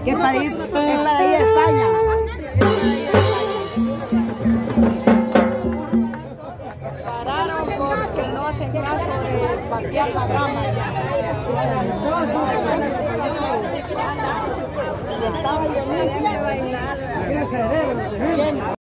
¿Qué país? Es para ir a España. Pararon porque no hacen caso de patear la rama ya. Estaba lloviendo de bailar.